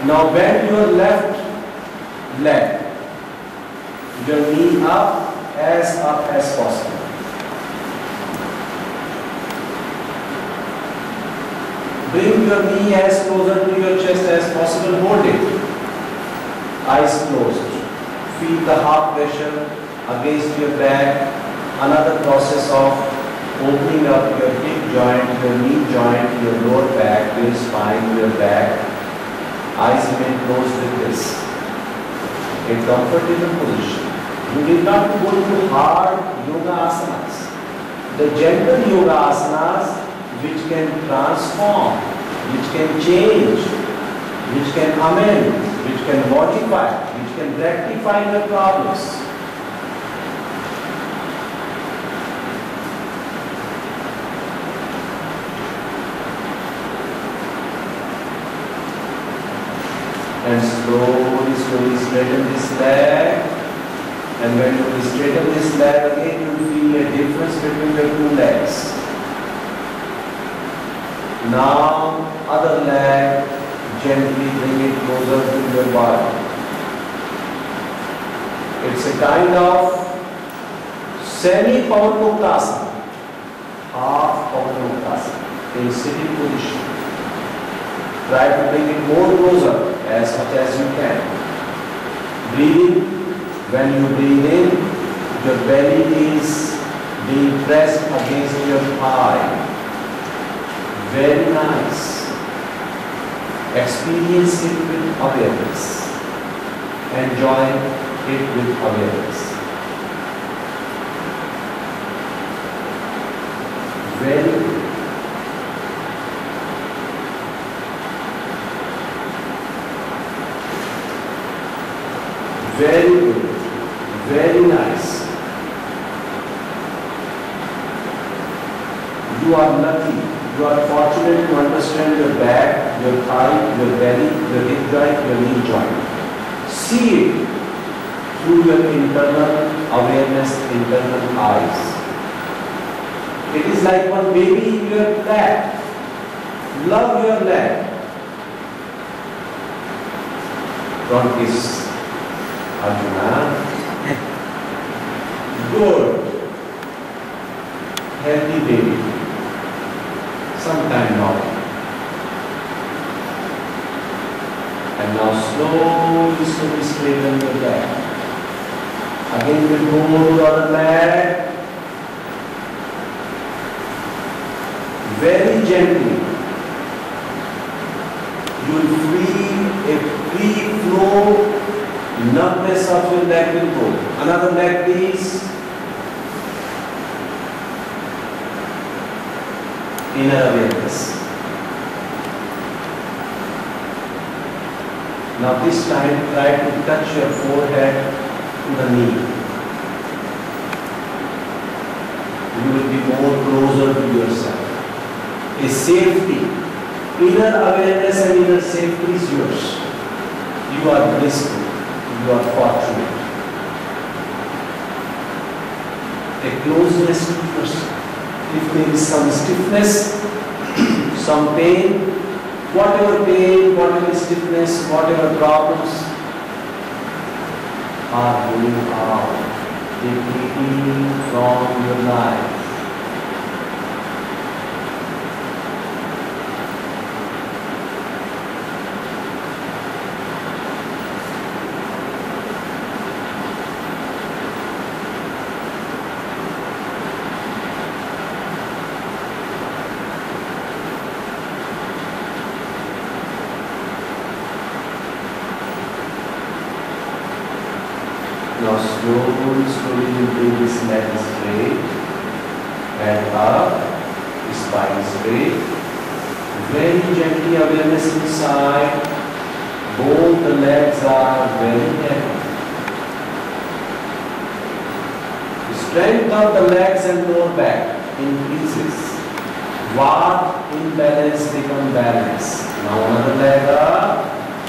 Now bend your left leg, your knee up as possible. Bring your knee as closer to your chest as possible. Hold it. Eyes closed. Feel the heart pressure against your back. Another process of opening up your hip joint, your knee joint, your lower back, your spine, your back. Eyes remain closed with this. A comfortable position. You need not go to hard yoga asanas. The gentle yoga asanas which can transform, which can change, which can amend, which can modify, which can rectify your problems. And slowly straighten this leg. And when you straighten this leg again, you will feel a difference between your two legs. Now, other leg, gently bring it closer to your body. It's a kind of semi-Pavanmuktasana, half Pavanmuktasana, in sitting position. Try to bring it more closer as much as you can. Breathing. When you breathe in, your belly is being pressed against your thigh. Very nice. Experience it with awareness. Enjoy it with awareness. Very good. Very good. Very nice. You are lucky. You are fortunate to understand your back, your thigh, your belly, your hip joint, your knee joint. See it through your internal awareness, internal eyes. It is like one baby in your leg. Love your leg. Don't kiss Arjuna. Good. Healthy baby. Sometime now. And now slowly straighten your leg. Again we go to the other leg. Very gently. You will feel a free flow. Numbness of your leg will go. Another leg please. Inner awareness. Now this time try to touch your forehead to the knee. You will be more closer to yourself. A safety, inner awareness and inner safety is yours. You are blissful. You are fortunate. A closeness to yourself. If there is some stiffness, some pain, whatever stiffness, whatever problems are going out, depleting from your life. Now slowly you bring this leg straight, head up, spine straight. Very gently awareness inside. Both the legs are very heavy. The strength of the legs and lower back increases. What imbalance become balance. Now another leg up.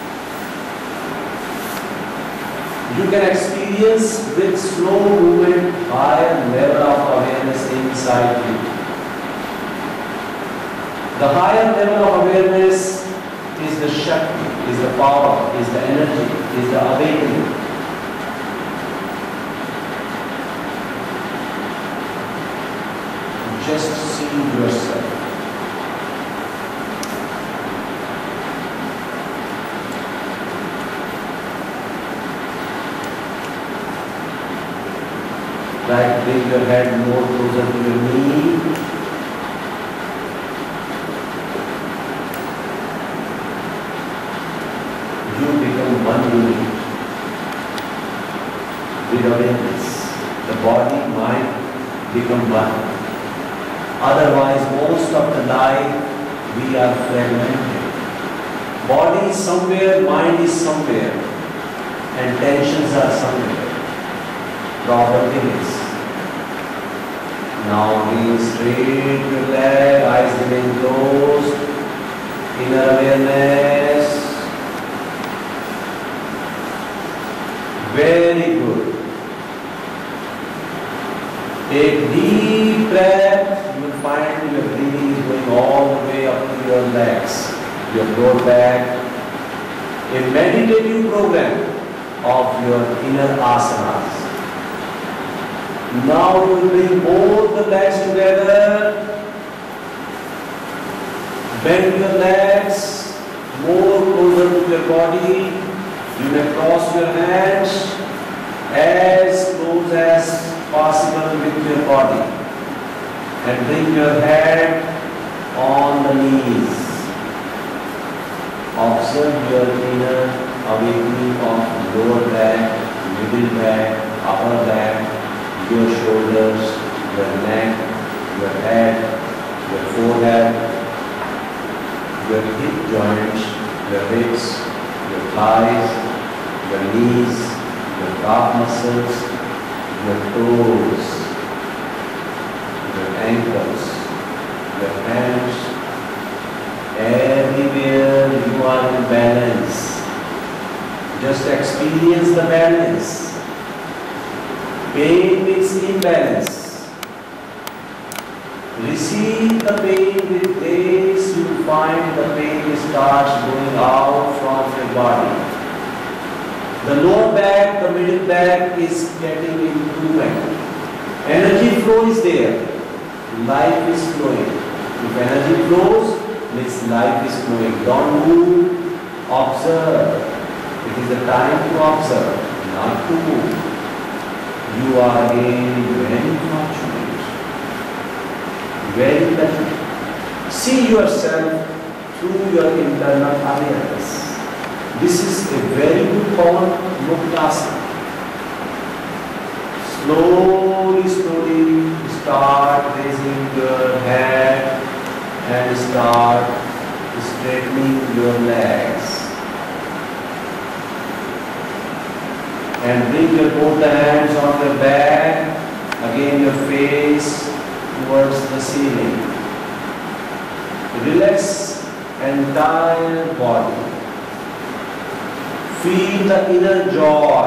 You can experience with slow movement higher level of awareness inside you. The higher level of awareness is the Shakti, is the power, is the energy, is the awakening. Just see yourself. Right, bring your head more closer to your knee. You become one unit with awareness. The body, mind become one. Otherwise, most of the life we are fragmented. Body is somewhere, mind is somewhere, and tensions are somewhere. Problem is, now lean straight your leg, eyes remain closed, inner awareness. Very good. Take deep breath. You will find your breathing is going all the way up to your legs, your lower back. A meditative program of your inner asanas. Now you will bring both the legs together. Bend your legs more closer to your body. You may cross your hands as close as possible with your body. And bring your head on the knees. Observe your inner awakening of lower back, middle back, upper back, your shoulders, your neck, your head, your forehead, your hip joints, your hips, your thighs, your knees, your calf muscles, your toes, your ankles, your hands. Everywhere you are in balance. Just experience the balance. Pain means imbalance. Receive the pain with grace. You will find the pain starts going out from your body. The lower back, the middle back is getting improvement. Energy flow is there. Life is flowing. If energy flows, means life is flowing. Don't move. Observe. It is the time to observe, not to move. You are again very fortunate, very lucky. See yourself through your internal awareness. This is a very good form of Muktasana. Slowly start raising your head and start straightening your legs. And bring your both the hands on your back, again your face towards the ceiling. Relax entire body. Feel the inner joy.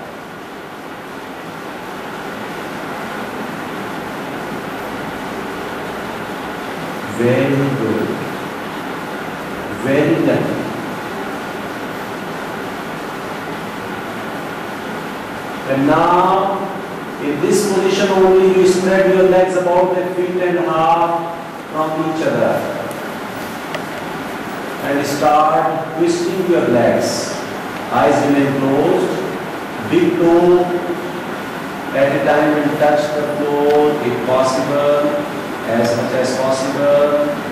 Very good. Very lucky. And now, in this position only, you spread your legs about a feet and a half from each other. And start twisting your legs. Eyes remain closed. Big toe at a time will touch the floor if possible, as much as possible.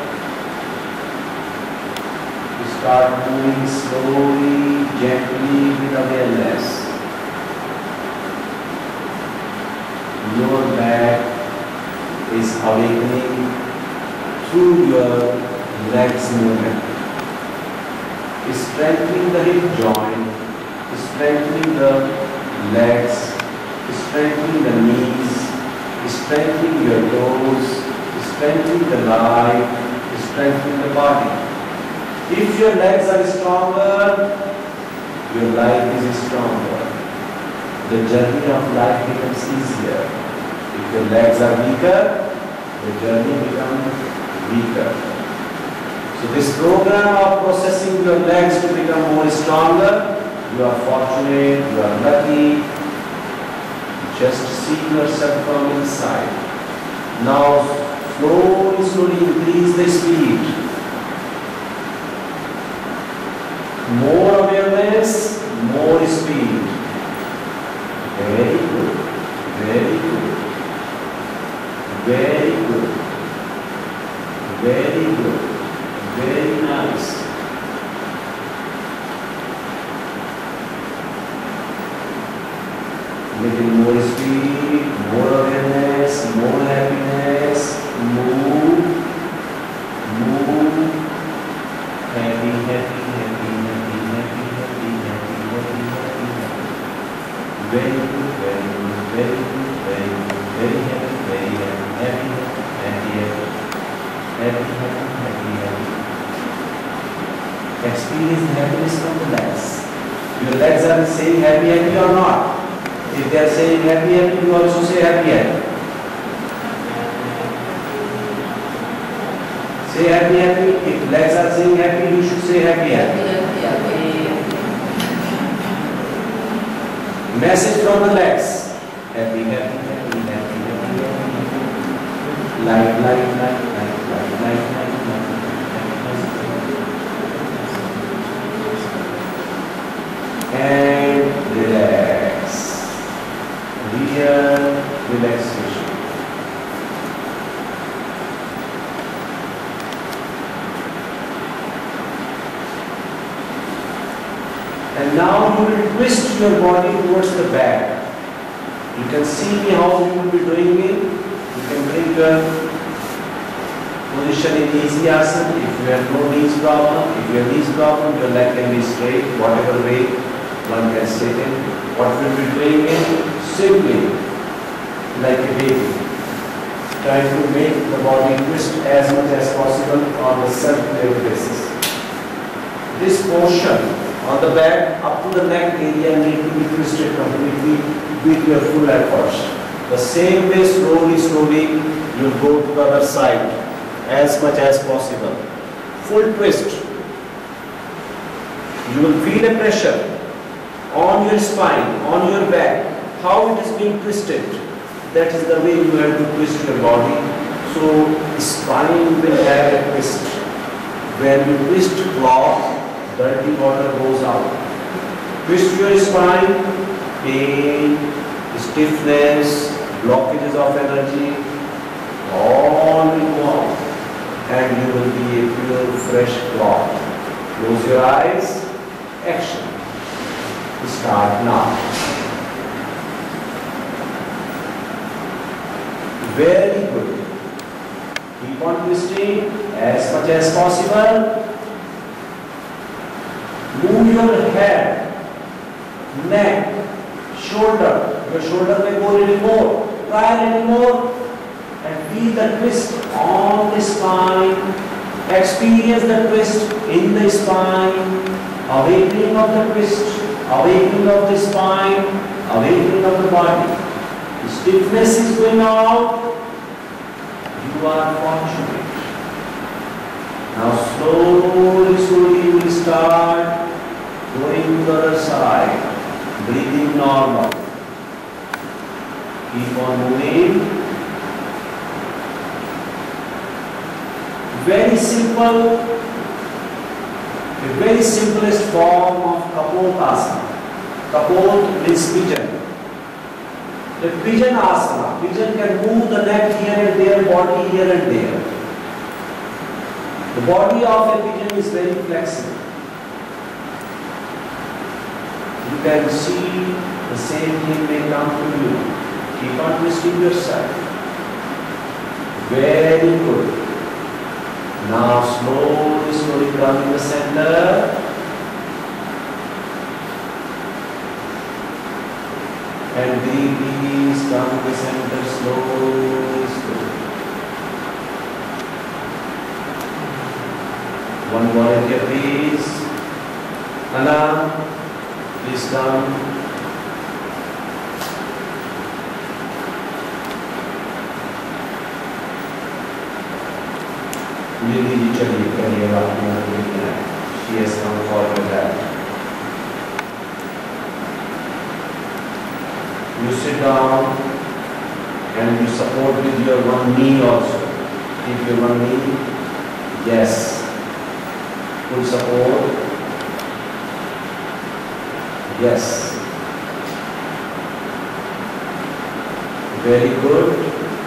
Start moving slowly, gently with awareness. Your back is awakening through your legs movement. Strengthening the hip joint, strengthening the legs, strengthening the knees, strengthening your toes, strengthening the leg, strengthening the body. If your legs are stronger, your life is stronger. The journey of life becomes easier. If your legs are weaker, the journey becomes weaker. So this program of processing your legs to become more stronger, you are fortunate, you are lucky. Just see yourself from inside. Now slowly increase the speed. More awareness, more speed. Very good, very good, very good, very good, very nice. Little more speed, more awareness, more happiness. Move, move. Happy, happy, happy, happy, happy, happy, happy, happy, happy, happy. Very good, very good, very good, very good, very happy, very happy, happy, happy, happy, happy, happy, happy. Experience happiness from the legs. Your legs are saying happy, happy or not? If they are saying happy, happy, you also say happy, happy. Say happy, happy. If legs are saying happy, you should say happy, happy. Message from the legs. Happy, happy, happy, happy, happy, happy. Light, light, light, light, light, light, light. And relax. Real relaxation. And now you will twist your body towards the back. You can see how you will be doing it. You can bring your position in easy asana. If you have no knees problem, if you have knees problem, your leg can be straight, whatever way one can sit in. What we will be doing is simply like a baby, trying to make the body twist as much as possible on a self-led basis. This portion on the back up to the neck area need to be twisted completely with your full efforts. The same way slowly you will go to the other side as much as possible. Full twist. You will feel a pressure on your spine, on your back, how it is being twisted. That is the way you have to twist your body. So spine will have a twist. When you twist cloth, dirty water goes out. Twist your spine, pain, stiffness, blockages of energy, all will go out. And you will be a pure fresh cloth. Close your eyes, action. Start now. Very good. Keep on twisting as much as possible. Move your head, neck, shoulder. Your shoulder may go a little more. Try a little more. And feel the twist on the spine. Experience the twist in the spine. Awakening of the twist. Awakening of the spine, awakening of the body. The stiffness is going out. You are fortunate. Now slowly you will start going to the other side. Breathing normal. Keep on moving. Very simple. The very simplest form of Kapot asana. Kapot means pigeon. The pigeon asana. Pigeon can move the neck here and there, body here and there. The body of a pigeon is very flexible. You can see the same thing may come to you. Keep on twisting yourself. Very good. Now slowly come in the center. And breathe, come to the center slowly. One volunteer please. Anna, please come. Lily चलिए करिएगा अपनी she has come forward with that. You sit down and you support with your one knee also. Keep your one knee. Yes. Full support. Yes. Very good.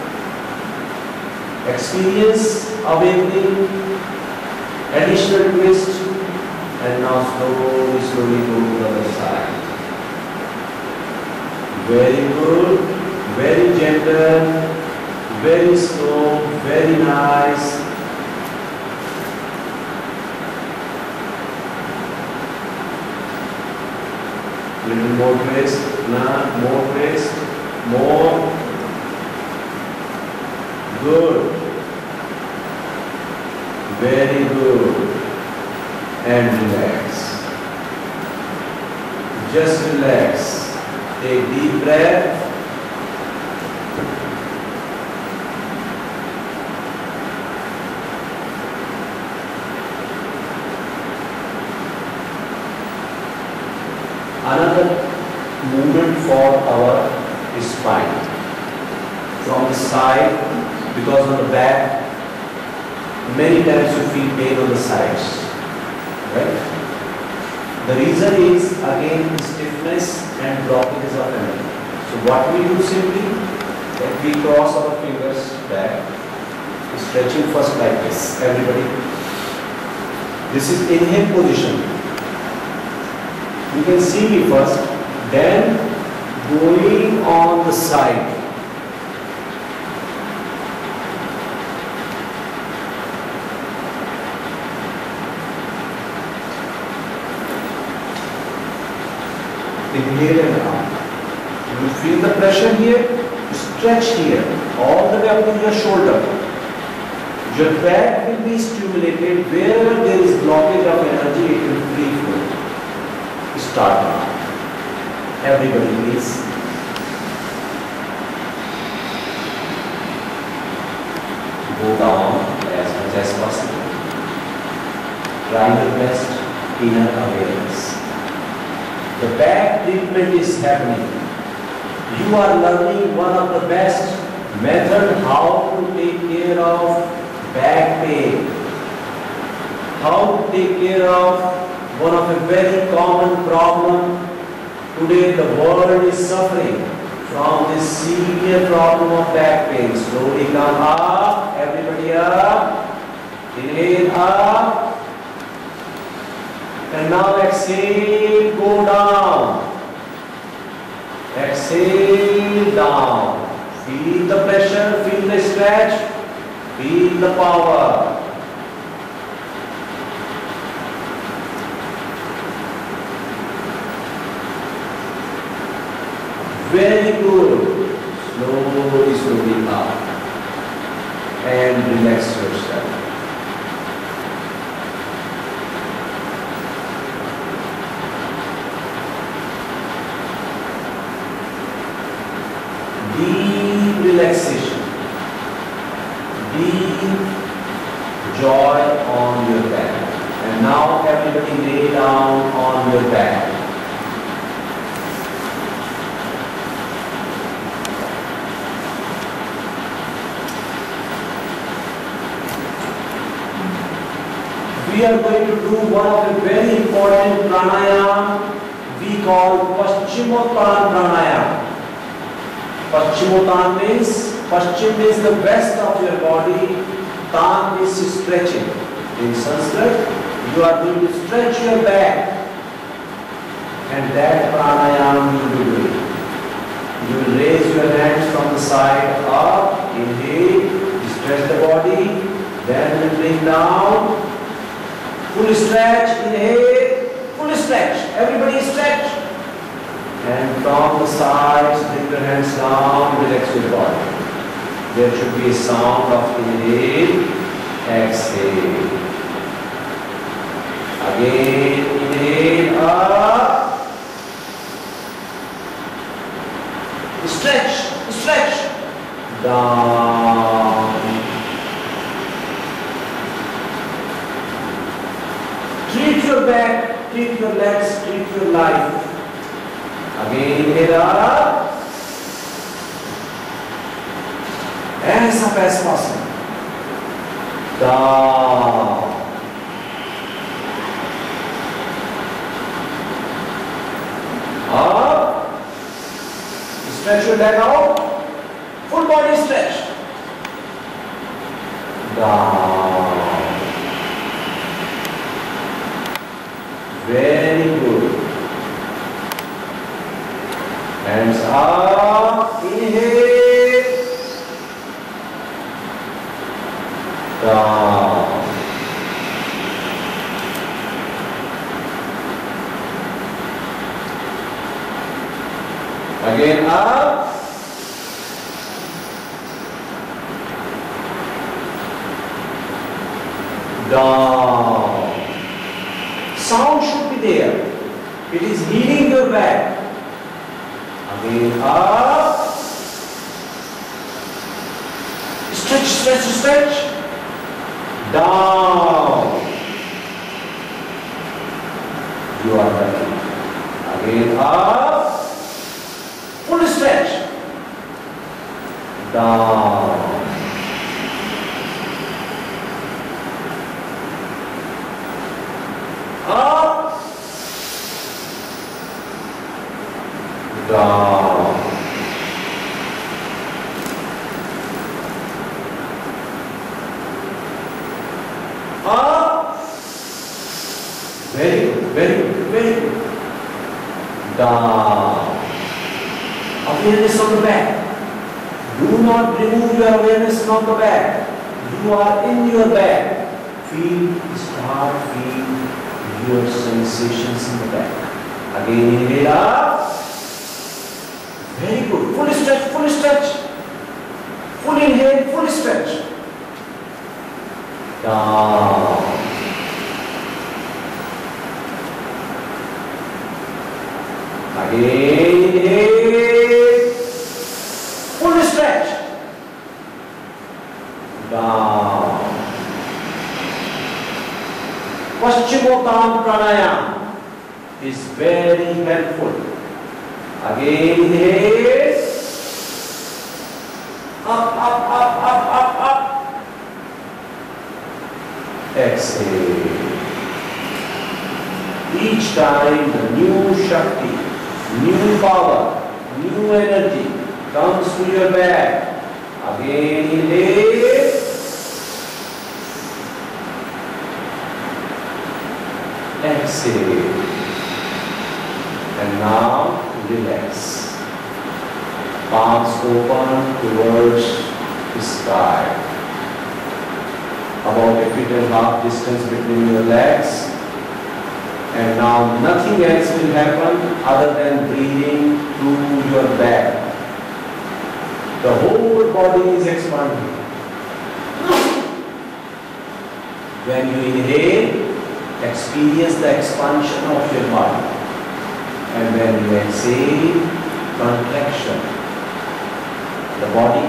Experience awakening, additional twist, and now slowly, slowly go to the other side. Very good, very gentle, very slow, very nice. Little more twist, more twist, more. Good. Very good. And relax. Just relax. Take deep breath. Another movement for our spine. From the side, because on the back, many times you feel pain on the sides. Right? The reason is again stiffness and blockages of energy. So what we do simply, that we cross our fingers back, stretching first like this. Everybody. This is inhale position. You can see me first, then going on the side. Inhale and out. You feel the pressure here, stretch here, all the way up to your shoulder. Your back will be stimulated. Wherever there is blockage of energy, it will free flow. Start now. Everybody please. Go down as much as possible. Try your best inner awareness. The back treatment is happening. You are learning one of the best methods how to take care of back pain. How to take care of one of a very common problem. Today the world is suffering from this severe problem of back pain. Slowly come up, everybody up. Inhale up. And now exhale, go down. Exhale, down. Feel the pressure, feel the stretch, feel the power. Very good. Slowly, slowly up. And relax yourself. Deep relaxation, deep joy on your back. And now everybody lay down on your back. We are going to do one of the very important pranayama we call Paschimottan pranayama. Paschimottan means, Paschim means the west of your body, Tan means stretching. In Sanskrit, you are going to stretch your back, and that pranayama you will do. You will raise your hands from the side up, inhale, stretch the body, then you bring down, full stretch, inhale, full stretch, everybody stretch. And from the sides, bring your hands down, relax your body. There should be a sound of inhale, exhale. Again, inhale, up. Stretch, stretch. Down. hands, treat your life. Again, inhale up. As up as possible. Down. Up. Stretch your leg out. Full body stretch. Down. Very good. Hands up. Inhale. Down. Again up. Down. Sound should be there. It is healing your back. Again up. Stretch, stretch, stretch. Down. You are done. Again up. Full stretch. Down. Up. Down. Up. Very good, very good, very good. Down. Awareness on the back. Do not remove your awareness from the back. You are in your back. Start feel your sensations in the back. Again, inhale up. Very good. Full stretch, full stretch. Full inhale, full stretch. Down. Again, inhale. Full stretch. Down. Paschimottam pranayama is very helpful. Again, inhale. Up, up, up, up, up, up. Exhale. Each time the new Shakti, new power, new energy comes to your back. Again, inhale. Exhale. And now relax. Palms open towards the sky. About a 1.5 feet distance between your legs. And now nothing else will happen other than breathing through your back. The whole body is expanding. When you inhale, experience the expansion of your body. And when you exhale, contraction. The body